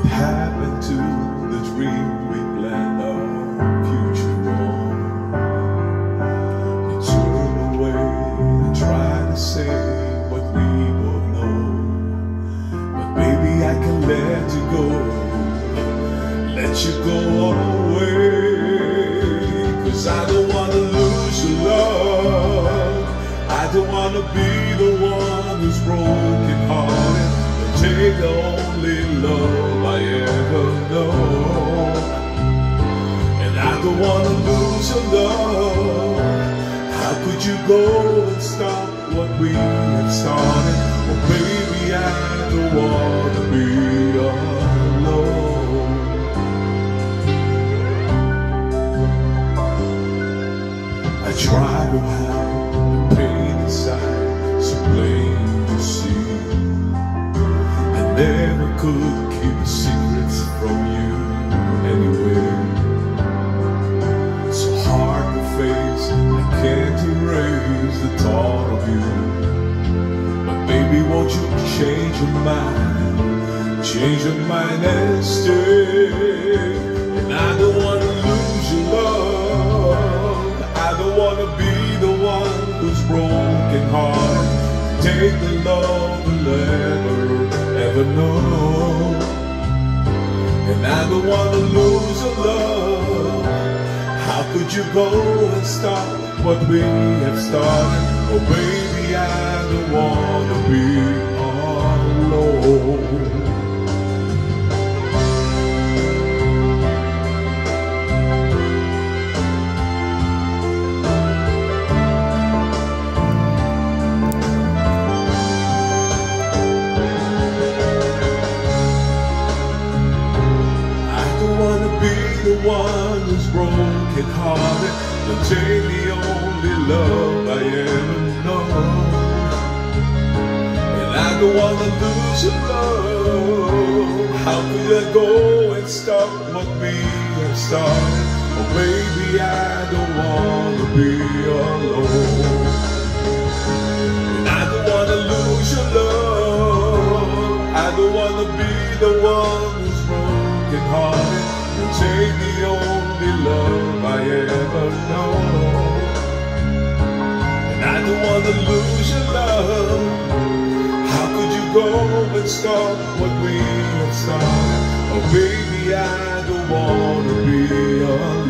What happened to the dream we planned our future on? You turn away and try to say what we both know, but baby, I can let you go all the way. 'Cause I don't wanna lose your love. I don't wanna be the one who's broken hearted, but take the only love I ever know. And I don't wanna lose your love. How could you go and stop what we have started? Oh baby, I don't wanna be alone. I try to hide the pain inside, so plain to see. I never could keep the secrets from you anyway. So hard to face, I can't erase the thought of you. But baby, won't you change your mind? Change your mind and stay. And I don't wanna lose your love. I don't wanna be the one who's broken heart. Take the love we'll ever know. And I don't wanna lose your love. How could you go and stop what we have started? Oh baby, I don't wanna be alone. The one who's broken hearted, but take the only love I ever know. And I don't wanna lose your love. How could I go and stop what we have started? Oh baby, I don't wanna be alone. And I don't wanna lose your love. I don't wanna be the one who's broken hearted. Take the only love I ever know. And I don't wanna lose your love. How could you go and stop what we have started? Oh baby, I don't wanna be alone.